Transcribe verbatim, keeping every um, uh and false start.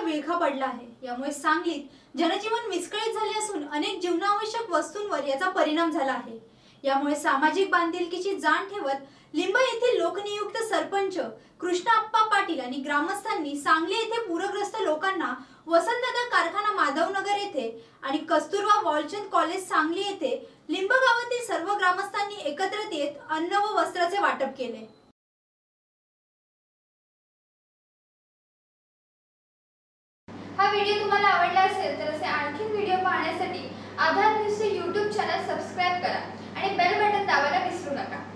विळखा पडला आहे। यामुळे सांगलीत जनजीवन विस्कळीत झाले असून अनेक जीवनावश्यक वस्तूंवर याचा परिणाम झाला आहे। यामुळे सामाजिक बांधिलकीची जाण ठेवत लिंब येथील लोकनियुक्त सरपंच कृष्णाप्पा पाटील आणि ग्रामस्थांनी सांगली येथे पूरग्रस्त लोकांना वसंतदादा कारखाना माधवनगर येथे आणि कस्तुरबा वालचंद कॉलेज सांगली येथे लिंब गावातील सर्व ग्रामस्थांनी एकत्रित येत अन्न व वस्त्राचे वाटप केले। हा व्हिडिओ तुम्हाला आवडला असेल तर असे आणखी व्हिडिओ पाहण्यासाठी आधार न्यूजचे यूट्यूब चॅनल सबस्क्राइब करा आणि बेल बटन दाबायला विसरू नका।